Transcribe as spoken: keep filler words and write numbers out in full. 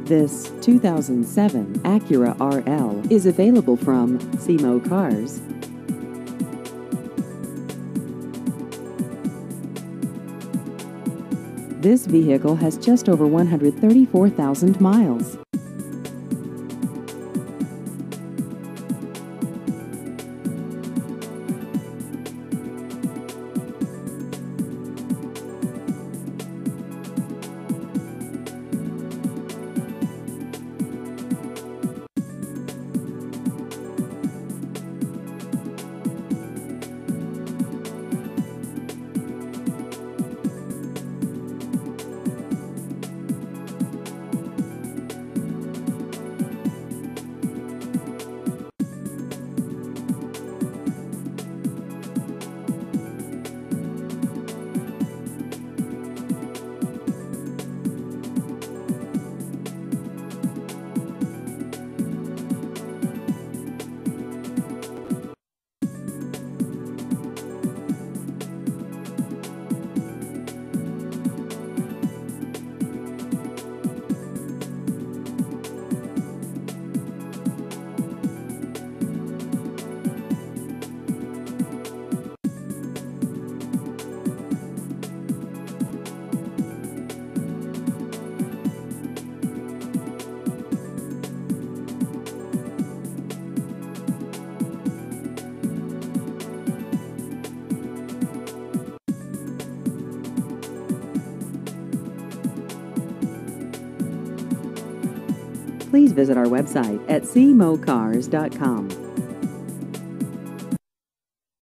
This two thousand seven Acura R L is available from C M O Cars. This vehicle has just over one hundred thirty-four thousand miles. Please visit our website at c m o cars dot com.